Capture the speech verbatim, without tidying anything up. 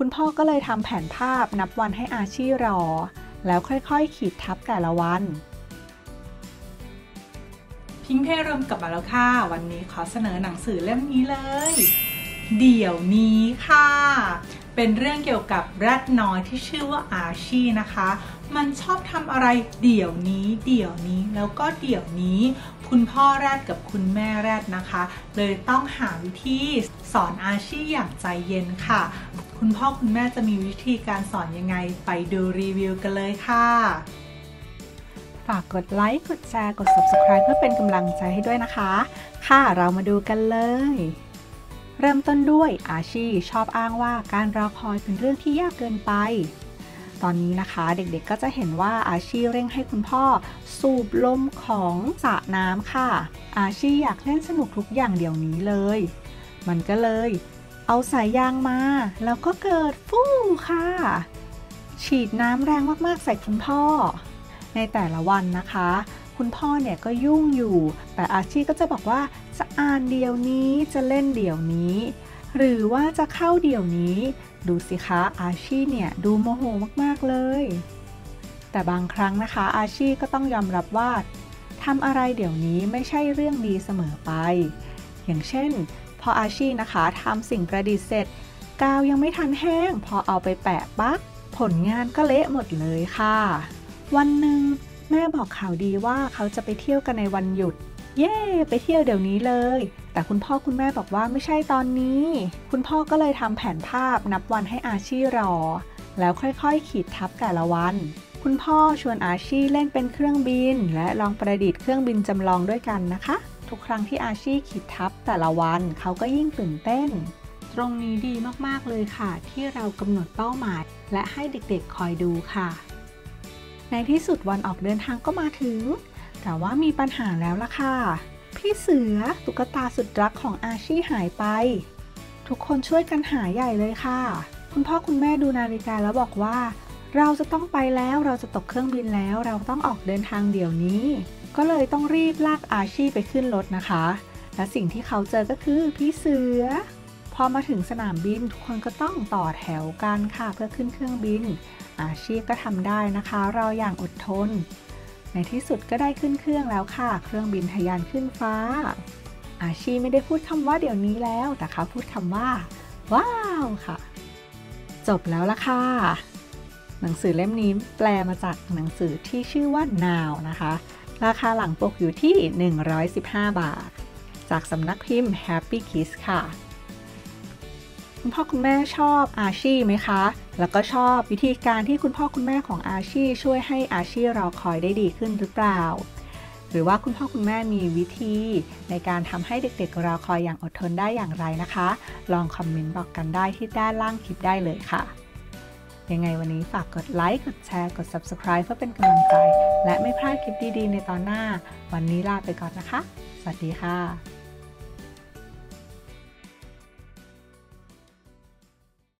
คุณพ่อก็เลยทำแผนภาพนับวันให้อาชีรอแล้วค่อยๆขีดทับแต่ละวันพิงค์เพรมกลับมาแล้วค่ะวันนี้ขอเสนอหนังสือเล่มนี้เลยเดี๋ยวนี้ค่ะเป็นเรื่องเกี่ยวกับแรดน้อยที่ชื่อว่าอาชีนะคะมันชอบทำอะไรเดี๋ยวนี้เดี๋ยวนี้แล้วก็เดี๋ยวนี้คุณพ่อแรดกับคุณแม่แรดนะคะเลยต้องหาวิธีสอนอาชีอย่างใจเย็นค่ะคุณพ่อคุณแม่จะมีวิธีการสอนยังไงไปดูรีวิวกันเลยค่ะฝากกดไลค์กดแชร์กด ซับสไครบ์ เพื่อเป็นกำลังใจให้ด้วยนะคะค่ะเรามาดูกันเลยเริ่มต้นด้วยอาชีชอบอ้างว่าการรอคอยเป็นเรื่องที่ยากเกินไปตอนนี้นะคะเด็กๆก็จะเห็นว่าอาชีเร่งให้คุณพ่อสูบลมของสระน้ำค่ะอาชีอยากเล่นสนุกทุกอย่างเดี๋ยวนี้เลยมันก็เลยเอาสายยางมาแล้วก็เกิดฟู่ค่ะฉีดน้ำแรงมากๆใส่คุณพ่อในแต่ละวันนะคะคุณพ่อเนี่ยก็ยุ่งอยู่แต่อาชีก็จะบอกว่าจะอ่านเดี๋ยวนี้จะเล่นเดี๋ยวนี้หรือว่าจะเข้าเดี๋ยวนี้ดูสิคะอาชีเนี่ยดูโมโหมากๆเลยแต่บางครั้งนะคะอาชีก็ต้องยอมรับว่าทำอะไรเดี๋ยวนี้ไม่ใช่เรื่องดีเสมอไปอย่างเช่นพออาชีนะคะทำสิ่งประดิษฐ์เสร็จกาวยังไม่ทันแห้งพอเอาไปแปะปั๊บผลงานก็เละหมดเลยค่ะวันหนึ่งแม่บอกข่าวดีว่าเขาจะไปเที่ยวกันในวันหยุดเย้ไปเที่ยวเดี๋ยวนี้เลยแต่คุณพ่อคุณแม่บอกว่าไม่ใช่ตอนนี้คุณพ่อก็เลยทำแผนภาพนับวันให้อาชีรอแล้วค่อยๆขีดทับแต่ละวันคุณพ่อชวนอาชีเล่นเป็นเครื่องบินและลองประดิษฐ์เครื่องบินจำลองด้วยกันนะคะทุกครั้งที่อาชีขีดทับแต่ละวันเขาก็ยิ่งตื่นเต้นตรงนี้ดีมากๆเลยค่ะที่เรากำหนดเป้าหมายและให้เด็กๆคอยดูค่ะในที่สุดวันออกเดินทางก็มาถึงแต่ว่ามีปัญหาแล้วล่ะค่ะพี่เสือตุ๊กตาสุดรักของอาชีหายไปทุกคนช่วยกันหาใหญ่เลยค่ะคุณพ่อคุณแม่ดูนาฬิกาแล้วบอกว่าเราจะต้องไปแล้วเราจะตกเครื่องบินแล้วเราต้องออกเดินทางเดี๋ยวนี้ก็เลยต้องรีบลากอาชีไปขึ้นรถนะคะและสิ่งที่เขาเจอก็คือพี่เสือพอมาถึงสนามบินทุกคนก็ต้องต่อแถวกันค่ะเพื่อขึ้นเครื่องบินอาชีก็ทำได้นะคะรออย่างอดทนในที่สุดก็ได้ขึ้นเครื่องแล้วค่ะเครื่องบินทะยานขึ้นฟ้าอาชีไม่ได้พูดคำว่าเดี๋ยวนี้แล้วแต่เขาพูดคำว่าว้าวค่ะจบแล้วล่ะค่ะหนังสือเล่มนี้แปลมาจากหนังสือที่ชื่อว่า Now นะคะราคาหลังปกอยู่ที่หนึ่งร้อยสิบห้าบาทจากสำนักพิมพ์ Happy Kids ค่ะคุณพ่อคุณแม่ชอบอาชีไหมคะแล้วก็ชอบวิธีการที่คุณพ่อคุณแม่ของอาชีช่วยให้อาชีรอคอยได้ดีขึ้นหรือเปล่าหรือว่าคุณพ่อคุณแม่มีวิธีในการทำให้เด็กๆรอคอยอย่างอดทนได้อย่างไรนะคะลองคอมเมนต์บอกกันได้ที่ด้านล่างคลิปได้เลยค่ะยังไงวันนี้ฝากกดไลค์กดแชร์กด ซับสไครบ์ เพื่อเป็นกำลังใจและไม่พลาดคลิปดีๆในตอนหน้าวันนี้ลาไปก่อนนะคะสวัสดีค่ะ